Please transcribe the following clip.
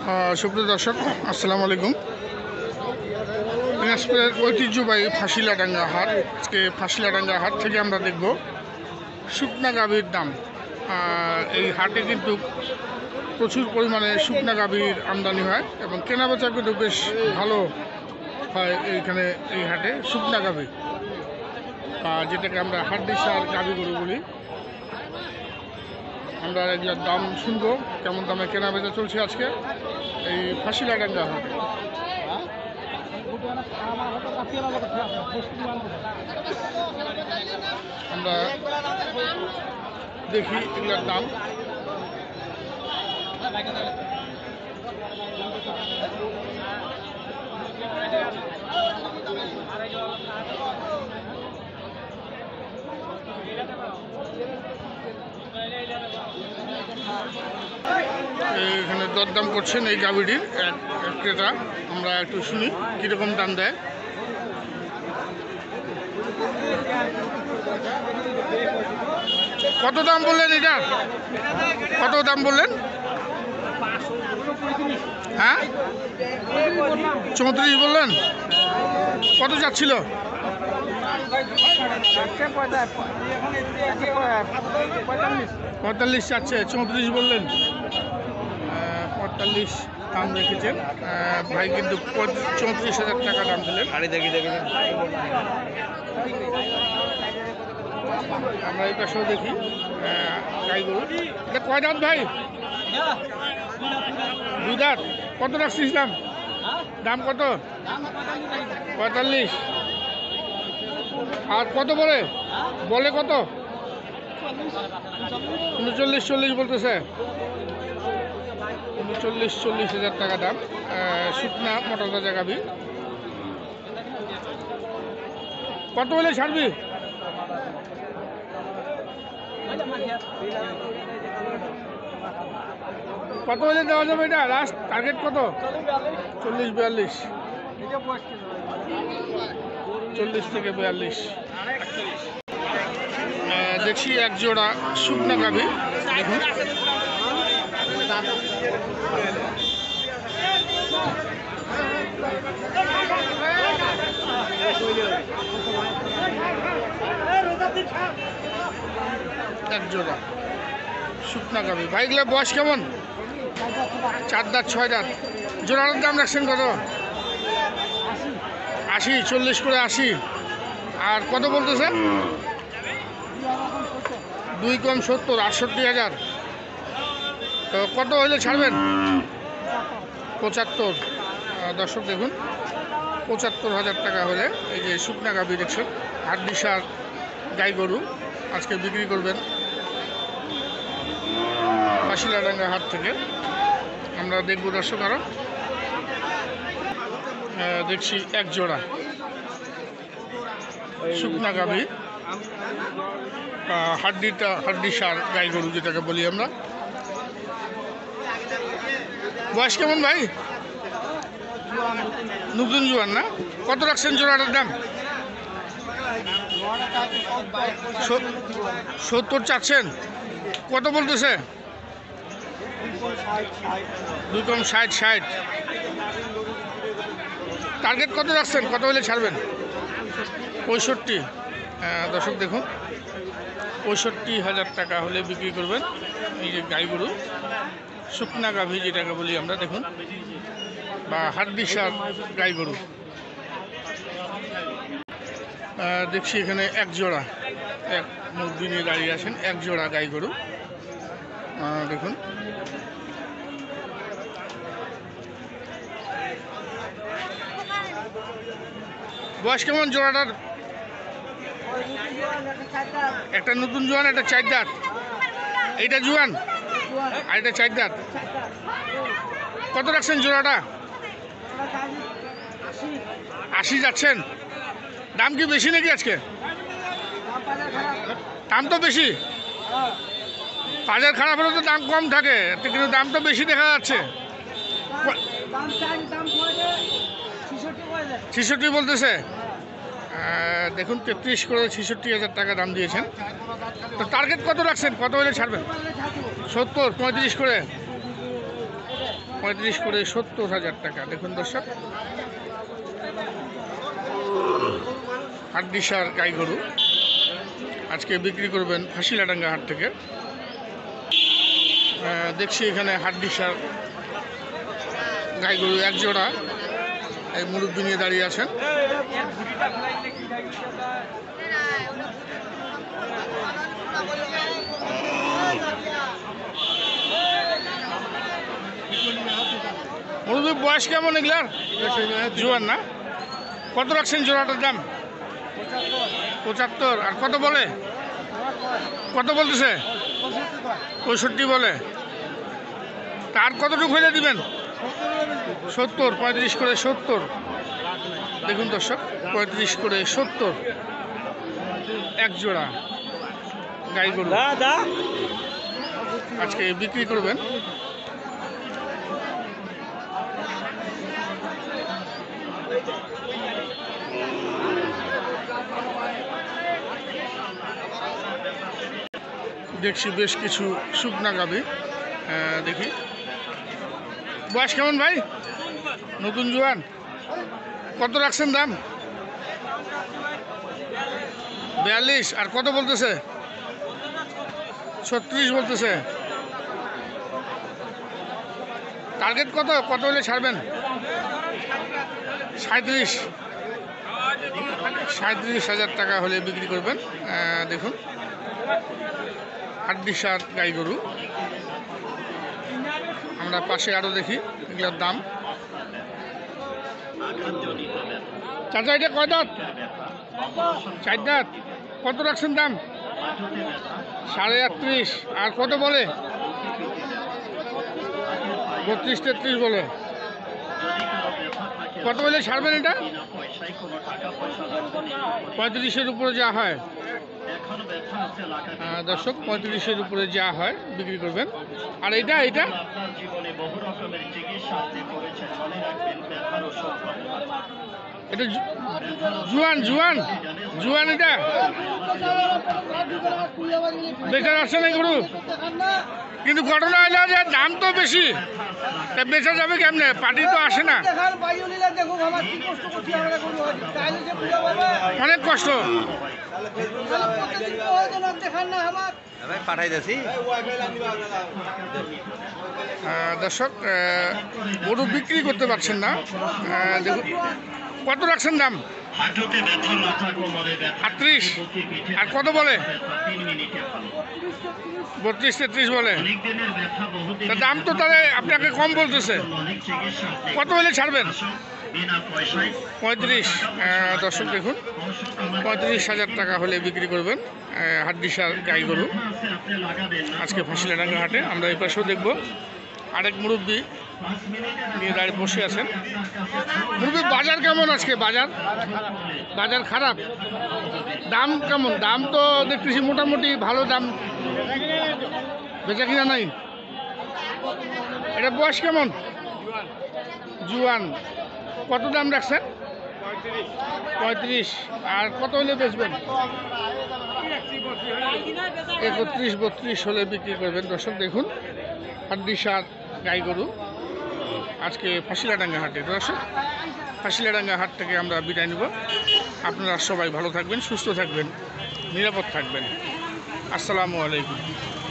সুপ্রিয় দর্শক, আসসালামু আলাইকুম। দিনাজপুরের ঐতিহ্যবাহী ফাঁসিলাডাঙ্গা হাট। আজকে ফাঁসিলাডাঙ্গা হাট থেকে আমরা দেখব শুকনা গাভীর দাম। এই হাটে কিন্তু প্রচুর পরিমাণে শুকনা গাভীর আমদানি হয় এবং কেনাবেচা কিন্তু বেশ ভালো হয় এইখানে। এই হাটে শুকনা গাভী, যেটাকে আমরা হাড্ডিসার গাভী গরু বলি, আমরা এগুলোর দাম শুনবো কেমন দামে কেনা বেচা চলছে আজকে এই ফাঁসিলাডাঙ্গা হাটে। আমরা দেখি এগুলোর দাম। এখানে দরদাম করছেন এই গাভীটির এক ক্রেতা। আমরা একটু শুনি কীরকম দাম দেয়। কত দাম বললেন এটা? কত দাম বললেন? হ্যাঁ, 34 বললেন। কত যাচ্ছিল? 45 যাচ্ছে, 34 বললেন। 45 দাম রেখেছেন ভাই, কিন্তু 34,000 টাকা দাম দিলেন। আমরা এই পাশেও দেখি গাই গরু। এটা কয় দাঁত ভাই? 2 দাঁত। কত রাখছিস দাম? দাম কত? 45। আর কত বলে কত? 39-40 বলতেছে। 39-40,000 টাকা দাম। শুকনা মোটা তাজা গাভী। কত হলে ছাড়বি? কত হলে দেওয়া যাবে এটা? লাস্ট টার্গেট কত? 40-42। 40 থেকে 42। দেখছি এক জোড়া শুকনা গাভী। দেখুন, এক জোড়া শুকনা গাভী। ভাইগুলো বয়স কেমন? 4 দাঁত 6 দাঁত। জোড়াটার দাম রাখছেন কত? 80। 40 করে 80। আর কত বলতেছেন? 2 কম 70, 68,000। তো কত হইলে ছাড়বেন? 75। দর্শক দেখুন, 75,000 টাকা হলে এই যে শুকনা গাভী দেখছেন, হাড্ডিসার গাই গরু আজকে বিক্রি করবেন ফাঁসিলাডাঙ্গা হাট থেকে। আমরা দেখব দর্শক আরও দেখছি এক জোড়া শুকনা গাভী, হাড্ডিসার গাই গরু যেটাকে বলি আমরা। বয়স কেমন ভাই? নতুন জোয়ান না? কত রাখছেন জোড়াটার দাম? 70 চাচ্ছেন। কত বলতেছে? 2 কম 60। টার্গেট কত রাখছেন? কত হলে ছাড়বেন? 65। দর্শক দেখুন, 65,000 টাকা হলে বিক্রি করবেন এই যে গাই গরু, শুকনা গাভী যেটাকে বলি আমরা। দেখুন, বা হাড্ডিসার গাই গরু। দেখছি এখানে এক জোড়া, এক মুরগি নিয়ে দাঁড়িয়ে আছেন, এক জোড়া গাই গরু। দেখুন, বয়স কেমন জোড়াটার? একটা নতুন জোয়ান, একটা 4 দাঁত। এইটা জোয়ান আর এটা 4 দাঁত। কত রাখছেন জোড়াটা? 80 যাচ্ছেন। দাম কি বেশি নাকি আজকে? দাম তো বেশি। বাজার খারাপ হলে তো দাম কম থাকে, কিন্তু দাম তো বেশি দেখা যাচ্ছে। 66 বলতেছে। দেখুন 33 করে 66,000 টাকা দাম দিয়েছেন। তো টার্গেট কত রাখছেন, কত হলে ছাড়বেন? 70, 35 করে। 35 করে 70,000 টাকা। দেখুন দর্শক, হাড্ডিসার গাই গরু আজকে বিক্রি করবেন ফাঁসিলাডাঙ্গা হাট থেকে। দেখছি এখানে হাড্ডিসার গাই গরু এক জোড়া এই মুরব্বি নিয়ে দাঁড়িয়ে আছেন। মুরব্বি বয়স কেমন এগুলার? জোয়ান না? কত রাখছেন জোড়াটার দাম? 75। আর কত বলে? কত বলতেছে? 65 বলে। তার কতটুকু হইলে দিবেন? 70। 35 করে 70। দেখুন দর্শক, 35 করে 70 এক জোড়া গাই গরু আজকে বিক্রি করবেন। দেখছি বেশ কিছু শুকনা গাভী, দেখি বয়স কেমন ভাই? নতুন জোয়ান। কত রাখছেন দাম? 42। আর কত বলতেছে? 36 বলতেছে। টার্গেট কত? কত হলে ছাড়বেন? 37,000 টাকা হলে বিক্রি করবেন। দেখুন হাড্ডিসার গাই গরু। আমরা পাশে আরও দেখি এগুলোর দাম। চাচা এটা কয় দাঁত? 4 দাঁত। কত রাখছেন দাম? 38.5। আর কত বলে? 32-33 বলে। কত বলে ছাড়বেন এটা? 35-এর উপরে যা হয় দর্শক, 35-এর উপরে যা হয় বিক্রি করবেন। আর এটা এটা এটা জুয়ান জুয়ান জুয়ান এটা বেচার আসছে না গরু, কিন্তু ঘটনা হলো যে দাম তো বেশি, তা বেচা যাবে কেমনে? পার্টি তো আসে না, অনেক কষ্ট। দর্শক, গরু বিক্রি করতে পারছেন না। দেখুন কত রাখছেন দাম? 38। আর কত বলে? 32-33 বলে। দাম তো তাহলে আপনাকে কম বলতেছে। কত হলে ছাড়বেন? 35। দর্শক দেখুন, 35,000 টাকা হলে বিক্রি করবেন হাড্ডিসার গাই গরু আজকে ফাঁসিলাডাঙ্গা হাটে। আমরা এই পাশেও দেখবো আরেক মুরব্বি নিয়ে দাঁড়িয়ে বসে আছেন। মুরব্বি বাজার কেমন আজকে? বাজার বাজার খারাপ? দাম কেমন? দাম তো দেখতেছি মোটামুটি ভালো দাম, বেচা কিনা নাই। এটা বয়স কেমন? জুয়ান। কত দাম রাখছেন? 35। আর কত হলে বেচবেন? 31-32 হলে বিক্রি করবেন। দর্শক দেখুন হাড্ডিসার গাই গরু আজকে ফাঁসিলাডাঙ্গা হাটে। দর্শক, ফাঁসিলাডাঙ্গা হাট থেকে আমরা বিদায় নেব। আপনারা সবাই ভালো থাকবেন, সুস্থ থাকবেন, নিরাপদ থাকবেন। আসসালামু আলাইকুম।